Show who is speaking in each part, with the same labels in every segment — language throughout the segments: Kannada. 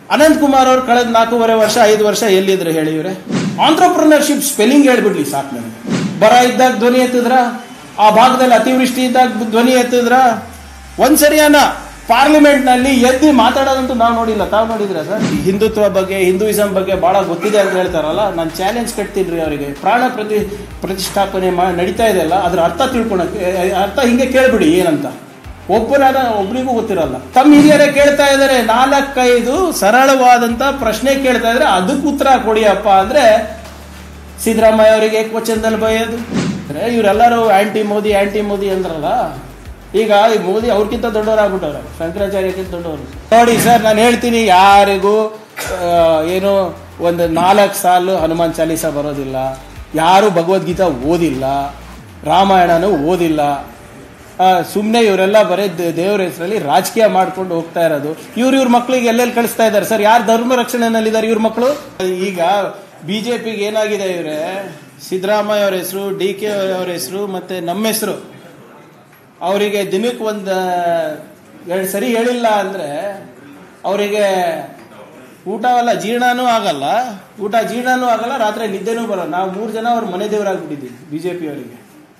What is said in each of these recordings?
Speaker 1: ಅನಂತ್ ಕುಮಾರ್ ಅವರು ಕಳೆದ 4.5 ವರ್ಷ 5 ವರ್ಷ ಎಲ್ಲಿದ್ರು ಹೇಳಿ ಇವ್ರೆ? ಆಂಟ್ರಪ್ರಿನರ್ಶಿಪ್ ಸ್ಪೆಲ್ಲಿಂಗ್ ಹೇಳ್ಬಿಡ್ಲಿ ಸಾಕು ನನಗೆ. ಬರ ಇದ್ದಾಗ ಧ್ವನಿ ಎತ್ತಿದ್ರ, ಆ ಭಾಗದಲ್ಲಿ ಅತಿವೃಷ್ಟಿ ಇದ್ದಾಗ ಧ್ವನಿ ಎತ್ತಿದ್ರ, ಒಂದ್ಸರಿಯಾನ ಪಾರ್ಲಿಮೆಂಟ್ ನಲ್ಲಿ ಎದ್ದು ಮಾತಾಡೋದಂತೂ ನಾವು ನೋಡಿಲ್ಲ. ತಾವು ನೋಡಿದ್ರ ಸರ್? ಹಿಂದುತ್ವ ಬಗ್ಗೆ, ಹಿಂದೂಯಿಸಂ ಬಗ್ಗೆ ಬಹಳ ಗೊತ್ತಿದೆ ಅಂತ ಹೇಳ್ತಾರಲ್ಲ, ನಾನು ಚಾಲೆಂಜ್ ಕಟ್ತೀನಿ ಅವರಿಗೆ. ಪ್ರಾಣ ಪ್ರತಿಷ್ಠಾಪನೆ ನಡೀತಾ ಇದೆಯಲ್ಲ, ಅದ್ರ ಅರ್ಥ ತಿಳ್ಕೊಳಕ್ಕೆ, ಅರ್ಥ ಹಿಂಗೆ ಕೇಳ್ಬಿಡಿ ಏನಂತ. ಒಬ್ಬರಿಗೂ ಗೊತ್ತಿರಲ್ಲ. ತಮ್ಮ ಹಿರಿಯರೇ ಕೇಳ್ತಾ ಇದ್ದಾರೆ, 4-5 ಸರಳವಾದಂತ ಪ್ರಶ್ನೆ ಕೇಳ್ತಾ ಇದ್ರೆ ಅದಕ್ಕೆ ಉತ್ತರ ಕೊಡಿಯಪ್ಪ ಅಂದ್ರೆ ಸಿದ್ದರಾಮಯ್ಯ ಅವರಿಗೆ ಕ್ವಶನ್ದಲ್ಲಿ ಬೈಯೋದು. ಇವರೆಲ್ಲರೂ ಆಂಟಿ ಮೋದಿ ಅಂದ್ರಲ್ಲ, ಈಗ ಈ ಮೋದಿ ಅವ್ರಿಗಿಂತ ದೊಡ್ಡವರಾಗ್ಬಿಟ್ಟವ್ರೆ, ಶಂಕರಾಚಾರ್ಯಕ್ಕಿಂತ ದೊಡ್ಡವರು. ನೋಡಿ ಸರ್, ನಾನು ಹೇಳ್ತೀನಿ, ಯಾರಿಗೂ ಏನು ಒಂದು 4 ಸಾಲು ಹನುಮಾನ್ ಚಾಲೀಸ ಬರೋದಿಲ್ಲ, ಯಾರು ಭಗವದ್ಗೀತಾ ಓದಿಲ್ಲ, ರಾಮಾಯಣನೂ ಓದಿಲ್ಲ. ಸುಮ್ಮನೆ ಇವರೆಲ್ಲ ಬರೀ ದೇವರ ಹೆಸರಲ್ಲಿ ರಾಜಕೀಯ ಮಾಡ್ಕೊಂಡು ಹೋಗ್ತಾ ಇರೋದು. ಇವ್ರ ಮಕ್ಳಿಗೆ ಎಲ್ಲೆಲ್ಲಿ ಕಳಿಸ್ತಾ ಇದ್ದಾರೆ ಸರ್? ಯಾರು ಧರ್ಮ ರಕ್ಷಣೆನಲ್ಲಿದ್ದಾರೆ ಇವ್ರ ಮಕ್ಕಳು? ಈಗ ಬಿಜೆಪಿಗೆ ಏನಾಗಿದೆ ಇವರೇ, ಸಿದ್ದರಾಮಯ್ಯ ಅವ್ರ ಹೆಸರು, DK ಅವ್ರ ಹೆಸರು, ಮತ್ತೆ ನಮ್ಮ ಹೆಸರು, ಅವರಿಗೆ ದಿನಕ್ಕೆ 1-2 ಸರಿ ಹೇಳಿಲ್ಲ ಅಂದ್ರೆ ಅವರಿಗೆ ಊಟವಲ್ಲ ಜೀರ್ಣನೂ ಆಗಲ್ಲ, ರಾತ್ರಿ ನಿದ್ದೆನೂ ಬರಲ್ಲ. ನಾವು 3 ಜನ ಅವ್ರ ಮನೆ ದೇವರಾಗ್ಬಿಟ್ಟಿದ್ದೀವಿ ಬಿಜೆಪಿ ಅವರಿಗೆ.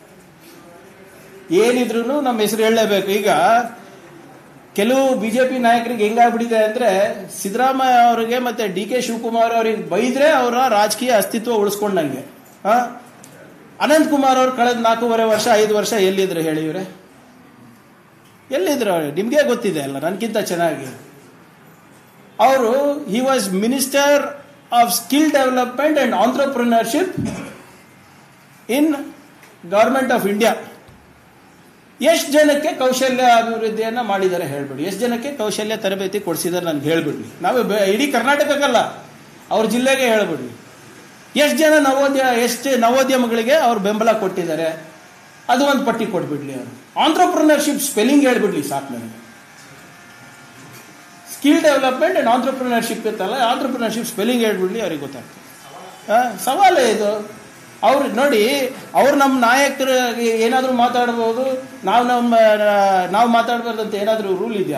Speaker 1: ಏನಿದ್ರು ನಮ್ಮ ಹೆಸರು ಹೇಳಲೇಬೇಕು. ಈಗ ಕೆಲವು ಬಿಜೆಪಿ ನಾಯಕರಿಗೆ ಹೆಂಗಾಗ್ಬಿಟ್ಟಿದೆ ಅಂದ್ರೆ, ಸಿದ್ದರಾಮಯ್ಯ ಅವರಿಗೆ ಮತ್ತೆ DK ಶಿವಕುಮಾರ್ ಅವ್ರಿಗೆ ಬೈದ್ರೆ ಅವರ ರಾಜಕೀಯ ಅಸ್ತಿತ್ವ ಉಳಿಸ್ಕೊಂಡಂಗೆ. ಅನಂತ್ ಕುಮಾರ್ ಅವರು ಕಳೆದ 4.5 ವರ್ಷ 5 ವರ್ಷ ಎಲ್ಲಿದ್ರು ಹೇಳಿ ಇವ್ರೆ? ಎಲ್ಲಿದ್ರು? ನಿಮ್ಗೆ ಗೊತ್ತಿದೆ ಅಲ್ಲ ನನ್ಗಿಂತ ಚೆನ್ನಾಗಿ. ಅವರು he was minister of skill development and entrepreneurship in government of India. ಎಷ್ಟು ಜನಕ್ಕೆ ಕೌಶಲ್ಯ ಅಭಿವೃದ್ಧಿಯನ್ನ ಮಾಡಿದ್ದಾರೆ ಹೇಳ್ಬಿಡಿ? ಎಷ್ಟು ಜನಕ್ಕೆ ಕೌಶಲ್ಯ ತರಬೇತಿ ಕೊಡಿಸಿದ್ದಾರೆ ನನ್ಗೆ ಹೇಳ್ಬಿಡ್ಲಿ. ನಾವು ಇಡೀ ಕರ್ನಾಟಕಕ್ಕಲ್ಲ, ಅವ್ರ ಜಿಲ್ಲೆಗೆ ಹೇಳ್ಬಿಡ್ಲಿ. ಎಷ್ಟು ಜನ ನವೋದ್ಯಮಗಳಿಗೆ ಅವ್ರು ಬೆಂಬಲ ಕೊಟ್ಟಿದ್ದಾರೆ, ಅದು ಒಂದು ಪಟ್ಟಿ ಕೊಟ್ಬಿಡ್ಲಿ. ಅವರು ಆಂಟ್ರಪ್ರಿನರ್ಶಿಪ್ ಸ್ಪೆಲ್ಲಿಂಗ್ ಹೇಳ್ಬಿಡ್ಲಿ ಸಾಕು ನನಗೆ. ಸ್ಕಿಲ್ ಡೆವಲಪ್ಮೆಂಟ್ ಅಂಡ್ ಆಂಟ್ರಪ್ರಿನರ್ಶಿಪ್ ಇತ್ತಲ್ಲ, ಆಂಟ್ರಪ್ರಿನರ್ಶಿಪ್ ಸ್ಪೆಲ್ಲಿಂಗ್ ಹೇಳ್ಬಿಡ್ಲಿ, ಅವ್ರಿಗೆ ಗೊತ್ತಾಗ್ತದೆ. ಸವಾಲೇ ಇದು. ಅವ್ರು ನೋಡಿ, ಅವ್ರು ನಮ್ಮ ನಾಯಕರು ಏನಾದರೂ ಮಾತಾಡ್ಬೋದು, ನಾವು ಮಾತಾಡ್ಬಾರ್ದಂತ ಏನಾದರೂ ರೂಲ್ ಇದೆಯಾ?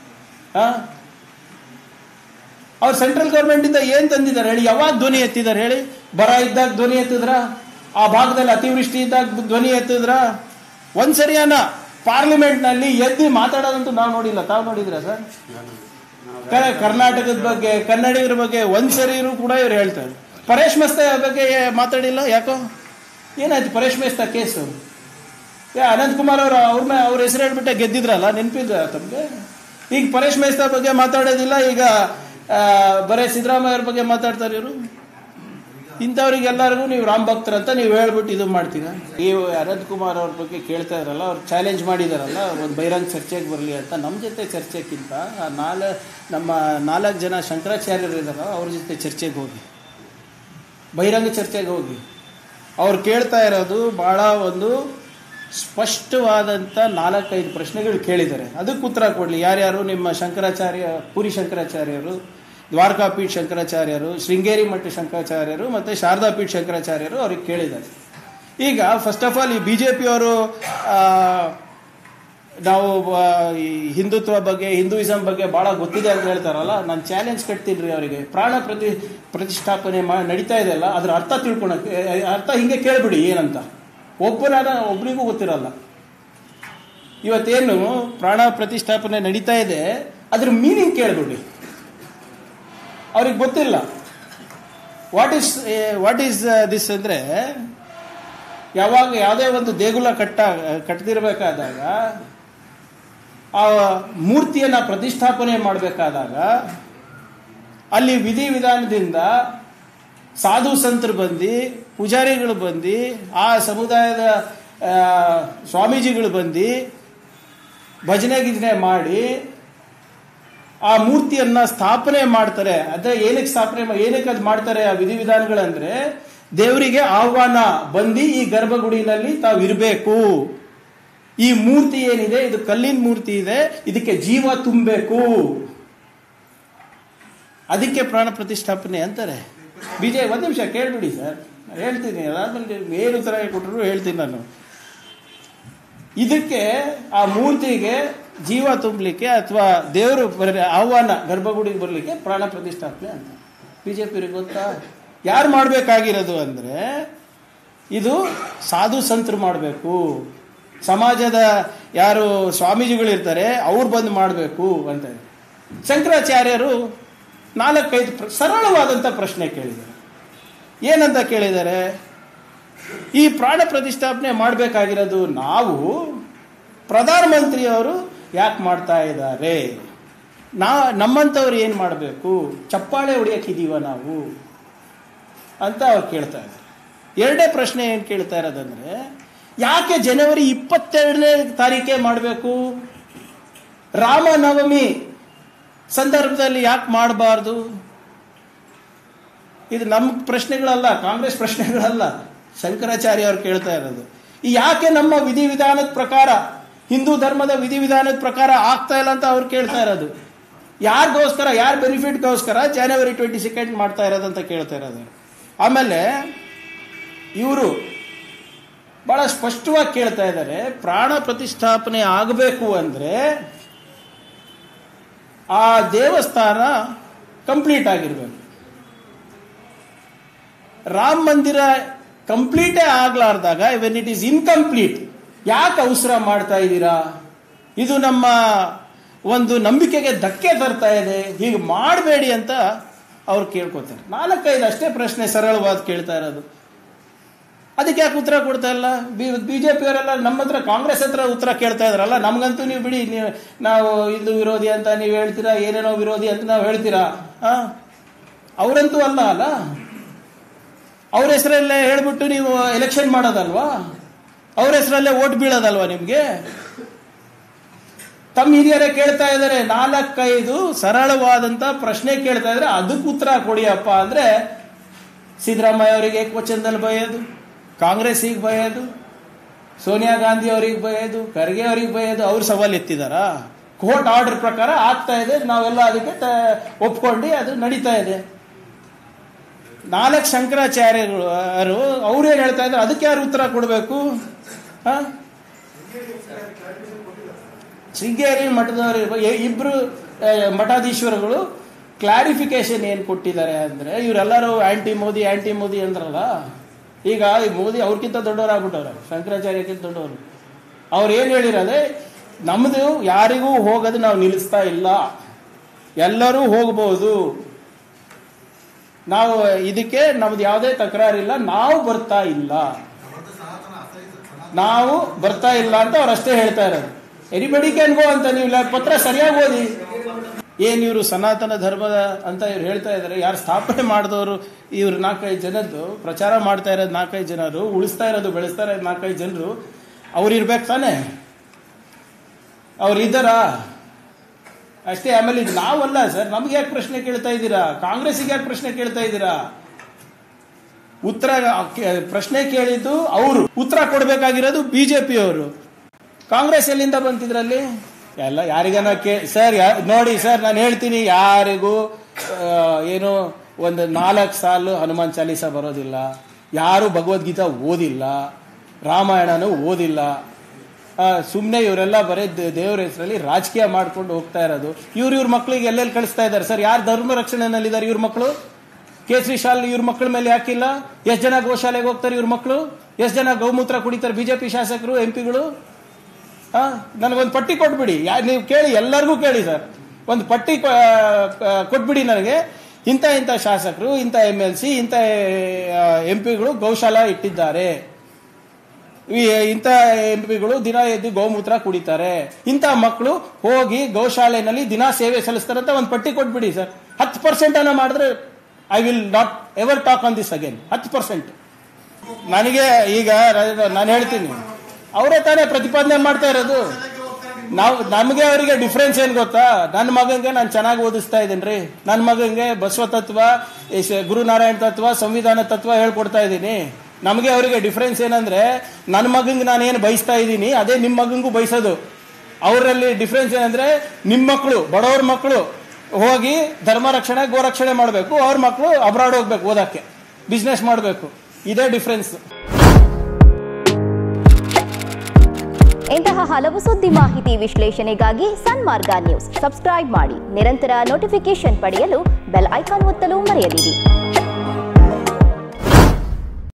Speaker 1: ಅವ್ರು ಸೆಂಟ್ರಲ್ ಗೌರ್ಮೆಂಟ್ ಇಂದ ಏನ್ ತಂದಿದ್ದಾರೆ ಹೇಳಿ? ಯಾವಾಗ ಧ್ವನಿ ಎತ್ತಿದ್ದಾರೆ ಹೇಳಿ? ಬರ ಇದ್ದಾಗ ಧ್ವನಿ ಎತ್ತಿದ್ರ, ಆ ಭಾಗದಲ್ಲಿ ಅತಿವೃಷ್ಟಿ ಇದ್ದಾಗ ಧ್ವನಿ ಎತ್ತಿದ್ರ, ಒಂದ್ಸರಿಯಾನ ಪಾರ್ಲಿಮೆಂಟ್ ನಲ್ಲಿ ಎದ್ದು ಮಾತಾಡೋದಂತೂ ನಾವು ನೋಡಿಲ್ಲ. ತಾವು ನೋಡಿದ್ರ ಸರ್? ಕರ್ನಾಟಕದ ಬಗ್ಗೆ, ಕನ್ನಡಿಗರ ಬಗ್ಗೆ ಒಂದ್ಸರಿನೂ ಕೂಡ ಇವ್ರು ಹೇಳ್ತಾರೆ. ಪರೇಶ್ ಮೆಸ್ತಾ ಬಗ್ಗೆ ಮಾತಾಡಿಲ್ಲ, ಯಾಕೋ? ಏನಾಯ್ತು ಪರೇಶ್ ಮೆಸ್ತಾ ಕೇಸು? ಅನಂತ್ ಕುಮಾರ್ ಅವ್ರ ಹೆಸರು ಹೇಳ್ಬಿಟ್ಟೆ ಗೆದ್ದಿದ್ರಲ್ಲ, ನೆನಪಿದ್ರ ತಮಗೆ? ಈಗ ಪರೇಶ್ ಮೆಸ್ತಾ ಬಗ್ಗೆ ಮಾತಾಡೋದಿಲ್ಲ, ಈಗ ಬರೇ ಸಿದ್ದರಾಮಯ್ಯ ಅವ್ರ ಬಗ್ಗೆ ಮಾತಾಡ್ತಾರೆ ಇವರು. ಇಂಥವ್ರಿಗೆಲ್ಲರಿಗೂ ನೀವು ರಾಮ್ ಭಕ್ತರಂತ ನೀವು ಹೇಳ್ಬಿಟ್ಟು ಇದು ಮಾಡ್ತೀರಾ? ನೀವು ಅನಂತ್ ಕುಮಾರ್ ಅವ್ರ ಬಗ್ಗೆ ಕೇಳ್ತಾ ಇದ್ರಲ್ಲ, ಅವ್ರು ಚಾಲೆಂಜ್ ಮಾಡಿದಾರಲ್ಲ ಒಂದು ಬಹಿರಂಗ ಚರ್ಚೆಗೆ ಬರಲಿ ಅಂತ. ನಮ್ಮ ಜೊತೆ ಚರ್ಚೆಗಿಂತ ನಮ್ಮ 4 ಜನ ಶಂಕರಾಚಾರ್ಯರು ಇದ್ದಾರ, ಅವ್ರ ಜೊತೆ ಚರ್ಚೆಗೆ ಹೋಗಿ, ಬಹಿರಂಗ ಚರ್ಚೆಗೆ ಹೋಗಿ. ಅವ್ರು ಕೇಳ್ತಾ ಇರೋದು ಬಹಳ ಒಂದು ಸ್ಪಷ್ಟವಾದಂಥ 4-5 ಪ್ರಶ್ನೆಗಳು ಕೇಳಿದ್ದಾರೆ. ಅದಕ್ಕೆ ಉತ್ತರ ಕೊಡಲಿ. ಯಾರ್ಯಾರು? ನಿಮ್ಮ ಶಂಕರಾಚಾರ್ಯ, ಪುರಿ ಶಂಕರಾಚಾರ್ಯರು, ದ್ವಾರಕಾಪೀಠ ಶಂಕರಾಚಾರ್ಯರು, ಶೃಂಗೇರಿ ಮಠ ಶಂಕರಾಚಾರ್ಯರು ಮತ್ತು ಶಾರದಾಪೀಠ ಶಂಕರಾಚಾರ್ಯರು ಅವ್ರಿಗೆ ಕೇಳಿದ್ದಾರೆ. ಈಗ ಫಸ್ಟ್ ಆಫ್ ಆಲ್ ಈ ಬಿಜೆಪಿ ಅವರು ನಾವು ಹಿಂದುತ್ವ ಬಗ್ಗೆ, ಹಿಂದೂಯಿಸಂ ಬಗ್ಗೆ ಬಹಳ ಗೊತ್ತಿದೆ ಅಂತ ಹೇಳ್ತಾರಲ್ಲ, ನಾನು ಚಾಲೆಂಜ್ ಕಟ್ತೀನಿ ಅವರಿಗೆ. ಪ್ರಾಣ ಪ್ರತಿಷ್ಠಾಪನೆ ನಡೀತಾ ಇದೆಯಲ್ಲ, ಅದ್ರ ಅರ್ಥ ತಿಳ್ಕೊಳಕ್ಕೆ, ಅರ್ಥ ಹಿಂಗೆ ಕೇಳ್ಬಿಡಿ ಏನಂತ. ಒಬ್ಬರಿಗೂ ಗೊತ್ತಿರಲ್ಲ. ಇವತ್ತೇನು ಪ್ರಾಣ ಪ್ರತಿಷ್ಠಾಪನೆ ನಡೀತಾ ಇದೆ ಅದ್ರ ಮೀನಿಂಗ್ ಕೇಳ್ಬಿಡಿ, ಅವ್ರಿಗೆ ಗೊತ್ತಿಲ್ಲ. ವಾಟ್ ಈಸ್ ದಿಸ್ ಅಂದ್ರೆ, ಯಾವಾಗ ಯಾವುದೇ ಒಂದು ದೇಗುಲ ಕಟ್ಟದಿರಬೇಕಾದಾಗ, ಆ ಮೂರ್ತಿಯನ್ನ ಪ್ರತಿಷ್ಠಾಪನೆ ಮಾಡಬೇಕಾದಾಗ ಅಲ್ಲಿ ವಿಧಿವಿಧಾನದಿಂದ ಸಾಧು ಸಂತರು ಬಂದು, ಪೂಜಾರಿಗಳು ಬಂದು, ಆ ಸಮುದಾಯದ ಸ್ವಾಮೀಜಿಗಳು ಬಂದು ಭಜನೆ ಗಿಜನೆ ಮಾಡಿ ಆ ಮೂರ್ತಿಯನ್ನ ಸ್ಥಾಪನೆ ಮಾಡ್ತಾರೆ. ಅದೇ ಏನಕ್ಕೆ ಅದು ಮಾಡ್ತಾರೆ ಆ ವಿಧಿವಿಧಾನಗಳಂದ್ರೆ, ದೇವರಿಗೆ ಆಹ್ವಾನ ಬಂದು ಈ ಗರ್ಭಗುಡಿನಲ್ಲಿ ತಾವು ಇರಬೇಕು, ಈ ಮೂರ್ತಿ ಏನಿದೆ ಇದು ಕಲ್ಲಿನ ಮೂರ್ತಿ ಇದೆ, ಇದಕ್ಕೆ ಜೀವ ತುಂಬಬೇಕು, ಅದಕ್ಕೆ ಪ್ರಾಣ ಪ್ರತಿಷ್ಠಾಪನೆ ಅಂತಾರೆ. ಒಂದು ನಿಮಿಷ ಕೇಳ್ಬಿಡಿ ಸರ್, ಹೇಳ್ತೀನಿ. ಅದಾದ್ಮೇಲೆ ಏನು ತರ ಕೊಟ್ಟರು ಹೇಳ್ತೀನಿ ನಾನು. ಇದಕ್ಕೆ ಆ ಮೂರ್ತಿಗೆ ಜೀವ ತುಂಬಲಿಕ್ಕೆ ಅಥವಾ ದೇವರು ಆಹ್ವಾನ ಗರ್ಭಗುಡಿಗೆ ಬರಲಿಕ್ಕೆ ಪ್ರಾಣ ಪ್ರತಿಷ್ಠಾಪನೆ ಅಂತ. ಬಿಜೆಪಿಯವ್ರಿಗೆ ಗೊತ್ತಾ? ಯಾರು ಮಾಡಬೇಕಾಗಿರೋದು ಅಂದರೆ ಇದು ಸಾಧು ಸಂತರು ಮಾಡಬೇಕು, ಸಮಾಜದ ಯಾರು ಸ್ವಾಮೀಜಿಗಳಿರ್ತಾರೆ ಅವ್ರು ಬಂದು ಮಾಡಬೇಕು ಅಂತ. ಶಂಕರಾಚಾರ್ಯರು 4-5 ಸರಳವಾದಂಥ ಪ್ರಶ್ನೆ ಕೇಳಿದ್ದಾರೆ. ಏನಂತ ಕೇಳಿದ್ದಾರೆ? ಈ ಪ್ರಾಣ ಪ್ರತಿಷ್ಠಾಪನೆ ಮಾಡಬೇಕಾಗಿರೋದು ನಾವು, ಪ್ರಧಾನಮಂತ್ರಿಯವರು ಯಾಕೆ ಮಾಡ್ತಾ ಇದ್ದಾರೆ? ನಮ್ಮಂಥವ್ರು ಏನು ಮಾಡಬೇಕು? ಚಪ್ಪಾಳೆ ಹೊಡಿಯೋಕ್ಕಿದ್ದೀವ ನಾವು ಅಂತ ಅವ್ರು ಕೇಳ್ತಾ ಇದ್ದಾರೆ. ಎರಡೇ ಪ್ರಶ್ನೆ ಏನು ಕೇಳ್ತಾ ಇರೋದಂದ್ರೆ, ಯಾಕೆ ಜನವರಿ 22ನೇ ತಾರೀಖೇ ಮಾಡಬೇಕು? ರಾಮನವಮಿ ಸಂದರ್ಭದಲ್ಲಿ ಯಾಕೆ ಮಾಡಬಾರ್ದು? ಇದು ನಮ್ಮ ಪ್ರಶ್ನೆಗಳಲ್ಲ, ಕಾಂಗ್ರೆಸ್ ಪ್ರಶ್ನೆಗಳಲ್ಲ, ಶಂಕರಾಚಾರ್ಯ ಅವ್ರು ಕೇಳ್ತಾ ಇರೋದು. ಯಾಕೆ ನಮ್ಮ ವಿಧಿವಿಧಾನದ ಪ್ರಕಾರ, ಹಿಂದೂ ಧರ್ಮದ ವಿಧಿವಿಧಾನದ ಪ್ರಕಾರ ಆಗ್ತಾ ಇಲ್ಲ ಅಂತ ಅವ್ರು ಕೇಳ್ತಾ ಇರೋದು. ಯಾರಿಗೋಸ್ಕರ, ಯಾರ ಬೆನಿಫಿಟ್ಗೋಸ್ಕರ ಜನವರಿ 22 ಮಾಡ್ತಾ ಇರೋದಂತ ಕೇಳ್ತಾ ಇರೋದು. ಆಮೇಲೆ ಇವರು ಬಹಳ ಸ್ಪಷ್ಟವಾಗಿ ಕೇಳ್ತಾ ಇದ್ದಾರೆ, ಪ್ರಾಣ ಪ್ರತಿಷ್ಠಾಪನೆ ಆಗಬೇಕು ಅಂದರೆ ಆ ದೇವಸ್ಥಾನ ಕಂಪ್ಲೀಟ್ ಆಗಿರ್ಬೇಕು. ರಾಮ ಮಂದಿರ ಕಂಪ್ಲೀಟೇ ಆಗ್ಲಾರ್ದಾಗ, ವೆನ್ ಇಟ್ ಈಸ್ ಇನ್ಕಂಪ್ಲೀಟ್, ಯಾಕೆ ಅವಸರ ಮಾಡ್ತಾ ಇದ್ದೀರಾ? ಇದು ನಮ್ಮ ಒಂದು ನಂಬಿಕೆಗೆ ಧಕ್ಕೆ ತರ್ತಾ ಇದೆ, ಹೀಗೆ ಮಾಡಬೇಡಿ ಅಂತ ಅವ್ರು ಕೇಳ್ಕೊತಾರೆ. 4-5 ಅಷ್ಟೇ ಪ್ರಶ್ನೆ ಸರಳವಾದ ಕೇಳ್ತಾ ಇರೋದು. ಅದಕ್ಕೆ ಯಾಕೆ ಉತ್ತರ ಕೊಡ್ತಾ ಇಲ್ಲ? ಬಿಜೆಪಿಯವರೆಲ್ಲ ನಮ್ಮ ಹತ್ರ, ಕಾಂಗ್ರೆಸ್ ಹತ್ರ ಉತ್ತರ ಕೇಳ್ತಾ ಇದ್ರಲ್ಲ. ನಮ್ಗಂತೂ ನೀವು ಬಿಡಿ, ನಾವು ಹಿಂದೂ ವಿರೋಧಿ ಅಂತ ನೀವು ಹೇಳ್ತೀರಾ, ಏನೇನೋ ವಿರೋಧಿ ಅಂತ ನಾವು ಹೇಳ್ತೀರಾ. ಅವರಂತೂ ಅಲ್ಲ. ಅವ್ರ ಹೆಸರಲ್ಲೇ ಹೇಳ್ಬಿಟ್ಟು ನೀವು ಎಲೆಕ್ಷನ್ ಮಾಡೋದಲ್ವಾ? ಅವ್ರ ಹೆಸರಲ್ಲೇ ಓಟ್ ಬೀಳೋದಲ್ವಾ ನಿಮಗೆ? ತಮ್ಮ ಹಿರಿಯರೇ ಕೇಳ್ತಾ ಇದ್ದಾರೆ, 4-5 ಸರಳವಾದಂತ ಪ್ರಶ್ನೆ ಕೇಳ್ತಾ ಇದ್ರೆ ಅದಕ್ಕೆ ಉತ್ತರ ಕೊಡಿಯಪ್ಪ ಅಂದ್ರೆ ಸಿದ್ದರಾಮಯ್ಯ ಅವರಿಗೆ ಏಕವಚನದಲ್ಲಿ ಬೈಯೋದು, ಕಾಂಗ್ರೆಸ್ಸಿಗೆ ಬೈಯೋದು, ಸೋನಿಯಾ ಗಾಂಧಿ ಅವರಿಗೆ ಬೈಯೋದು, ಖರ್ಗೆ ಅವರಿಗೆ ಬೈಯೋದು. ಅವ್ರು ಸವಾಲು ಎತ್ತಿದಾರಾ? ಕೋರ್ಟ್ ಆರ್ಡರ್ ಪ್ರಕಾರ ಆಗ್ತಾ ಇದೆ, ನಾವೆಲ್ಲ ಅದಕ್ಕೆ ಒಪ್ಕೊಂಡು ಅದು ನಡೀತಾ ಇದೆ. 4 ಶಂಕರಾಚಾರ್ಯರು ಅವ್ರೇನು ಹೇಳ್ತಾ ಇದ್ದಾರೆ, ಅದಕ್ಕೆ ಯಾರು ಉತ್ತರ ಕೊಡಬೇಕು? ಶೃಂಗೇರಿ ಮಠದವರು ಇಬ್ರು ಮಠಾಧೀಶ್ವರಗಳು ಕ್ಲಾರಿಫಿಕೇಶನ್ ಏನು ಕೊಟ್ಟಿದ್ದಾರೆ ಅಂದರೆ, ಇವರೆಲ್ಲರೂ ಆಂಟಿ ಮೋದಿ ಅಂದ್ರಲ್ಲ, ಈಗ ಮೋದಿ ಅವ್ರಿಗಿಂತ ದೊಡ್ಡವರಾಗ್ಬಿಟ್ಟವ್ರೆ, ಶಂಕರಾಚಾರ್ಯಕ್ಕಿಂತ ದೊಡ್ಡವರು. ಅವ್ರು ಏನು ಹೇಳಿರೋದೆ, ನಮ್ಮದು ಯಾರಿಗೂ ಹೋಗೋದು ನಾವು ನಿಲ್ಲಿಸ್ತಾ ಇಲ್ಲ, ಎಲ್ಲರೂ ಹೋಗ್ಬೋದು, ನಾವು ಇದಕ್ಕೆ ನಮ್ದು ಯಾವುದೇ ತಕರಾರಿಲ್ಲ, ನಾವು ಬರ್ತಾ ಇಲ್ಲ ಅಂತ ಅವ್ರು ಅಷ್ಟೇ ಹೇಳ್ತಾ ಇರೋದು. ಎನಿಬಡಿ ಕ್ಯಾನ್ ಗೋ ಅಂತ ನೀವು ಪತ್ರ ಸರಿಯಾಗಿ ಓದಿ. ಏನು ಇವರು ಸನಾತನ ಧರ್ಮದ ಅಂತ ಇವ್ರು ಹೇಳ್ತಾ ಇದ್ದಾರೆ, ಯಾರು ಸ್ಥಾಪನೆ ಮಾಡಿದವರು ಇವ್ರು 4-5 ಜನದ್ದು ಪ್ರಚಾರ ಮಾಡ್ತಾ ಇರೋದು 4-5 ಜನರು, ಉಳಿಸ್ತಾ ಇರೋದು ಬೆಳೆಸ್ತಾ ಇರೋದು 4-5 ಜನರು, ಅವ್ರು ಇರ್ಬೇಕು ತಾನೆ? ಅವ್ರು ಇದ್ದಾರಾ? ಅಷ್ಟೇ. ಆಮೇಲೆ ಇದು ನಾವಲ್ಲ ಸರ್, ನಮ್ಗೆ ಯಾಕೆ ಪ್ರಶ್ನೆ ಕೇಳ್ತಾ ಇದ್ದೀರಾ? ಕಾಂಗ್ರೆಸ್ಸಿಗೆ ಯಾಕೆ ಪ್ರಶ್ನೆ ಕೇಳ್ತಾ ಇದ್ದೀರಾ? ಉತ್ತರ ಪ್ರಶ್ನೆ ಕೇಳಿದ್ದು ಅವರು, ಉತ್ತರ ಕೊಡಬೇಕಾಗಿರೋದು ಬಿಜೆಪಿಯವರು. ಕಾಂಗ್ರೆಸ್ ಎಲ್ಲಿಂದ ಬಂತಿದ್ರಲ್ಲಿ? ಎಲ್ಲ ಯಾರಿಗಾನ ಸರ್ ನೋಡಿ ಸರ್, ನಾನು ಹೇಳ್ತೀನಿ, ಯಾರಿಗೂ ಏನು ಒಂದು 4 ಸಾಲು ಹನುಮಾನ್ ಚಾಲೀಸ ಬರೋದಿಲ್ಲ, ಯಾರು ಭಗವದ್ಗೀತಾ ಓದಿಲ್ಲ, ರಾಮಾಯಣನೂ ಓದಿಲ್ಲ. ಸುಮ್ಮನೆ ಇವರೆಲ್ಲ ಬರೀ ದೇವರ ಹೆಸರಲ್ಲಿ ರಾಜಕೀಯ ಮಾಡ್ಕೊಂಡು ಹೋಗ್ತಾ ಇರೋದು. ಇವ್ರ ಮಕ್ಕಳಿಗೆ ಎಲ್ಲೆಲ್ಲಿ ಕಳಿಸ್ತಾ ಇದ್ದಾರೆ ಸರ್? ಯಾರು ಧರ್ಮ ರಕ್ಷಣೆನಲ್ಲಿದ್ದಾರೆ ಇವ್ರ ಮಕ್ಕಳು? ಕೇಸರಿ ಶಾಲೆ ಇವ್ರ ಮಕ್ಕಳ ಮೇಲೆ ಯಾಕಿಲ್ಲ? ಎಷ್ಟು ಜನ ಗೋಶಾಲೆಗೆ ಹೋಗ್ತಾರೆ ಇವ್ರ ಮಕ್ಕಳು? ಎಷ್ಟು ಜನ ಗೋಮೂತ್ರ ಕುಡಿತಾರೆ ಬಿಜೆಪಿ ಶಾಸಕರು, MP-ಗಳು? ನನಗೊಂದು ಪಟ್ಟಿ ಕೊಟ್ಬಿಡಿ, ನೀವು ಕೇಳಿ, ಎಲ್ಲರಿಗೂ ಕೇಳಿ ಸರ್, ಒಂದು ಪಟ್ಟಿ ಕೊಟ್ಬಿಡಿ ನನಗೆ. ಇಂಥ ಶಾಸಕರು, ಇಂಥ MLC, ಇಂಥ MP-ಗಳು ಗೌಶಾಲಾ ಇಟ್ಟಿದ್ದಾರೆ, ಇಂಥ MP-ಗಳು ದಿನ ಎದ್ದು ಗೋಮೂತ್ರ ಕುಡಿತಾರೆ, ಇಂಥ ಮಕ್ಕಳು ಹೋಗಿ ಗೌಶಾಲೆನಲ್ಲಿ ದಿನ ಸೇವೆ ಸಲ್ಲಿಸ್ತಾರೆ ಅಂತ ಒಂದು ಪಟ್ಟಿ ಕೊಟ್ಬಿಡಿ ಸರ್. 10% ಅನ್ನ ಮಾಡಿದ್ರೆ I will not ever talk on this again. 10%. ನನಗೆ ಈಗ ನಾನು ಹೇಳ್ತೀನಿ, ಅವರೇ ತಾನೇ ಪ್ರತಿಪಾದನೆ ಮಾಡ್ತಾ ಇರೋದು. ನಮಗೆ ಅವರಿಗೆ ಡಿಫ್ರೆನ್ಸ್ ಏನು ಗೊತ್ತಾ? ನನ್ನ ಮಗಂಗೆ ನಾನು ಚೆನ್ನಾಗಿ ಓದಿಸ್ತಾ ಇದ್ದೀನಿ, ನನ್ನ ಮಗಂಗೆ ಬಸವ ತತ್ವ, ಗುರುನಾರಾಯಣ ತತ್ವ, ಸಂವಿಧಾನ ತತ್ವ ಹೇಳ್ಕೊಡ್ತಾ ಇದ್ದೀನಿ. ನಮಗೆ ಅವರಿಗೆ ಡಿಫ್ರೆನ್ಸ್ ಏನಂದ್ರೆ, ನನ್ನ ಮಗಂಗೆ ನಾನೇನು ಬಯಸ್ತಾ ಇದ್ದೀನಿ ಅದೇ ನಿಮ್ಮ ಮಗಂಗೂ ಬಯಸೋದು. ಅವರಲ್ಲಿ ಡಿಫ್ರೆನ್ಸ್ ಏನಂದ್ರೆ, ನಿಮ್ಮ ಮಕ್ಕಳು, ಬಡವ್ರ ಮಕ್ಕಳು ಹೋಗಿ ಧರ್ಮ ರಕ್ಷಣೆ ಗೋರಕ್ಷಣೆ ಮಾಡಬೇಕು, ಅವ್ರ ಮಕ್ಕಳು ಅಬ್ರಾಡ್ ಹೋಗ್ಬೇಕು ಓದಕ್ಕೆ, ಬಿಸ್ನೆಸ್ ಮಾಡಬೇಕು. ಇದೇ ಡಿಫ್ರೆನ್ಸ್.
Speaker 2: ಇಂತಹ ಹಲವು ಸುದ್ದಿ ಮಾಹಿತಿ ವಿಶ್ಲೇಷಣೆಗಾಗಿ ಸನ್ಮಾರ್ಗ ನ್ಯೂಸ್ ಸಬ್ಸ್ಕ್ರೈಬ್ ಮಾಡಿ. ನಿರಂತರ ನೋಟಿಫಿಕೇಶನ್ ಪಡೆಯಲು ಬೆಲ್ ಐಕಾನ್ ಒತ್ತಲು ಮರೆಯದಿರಿ.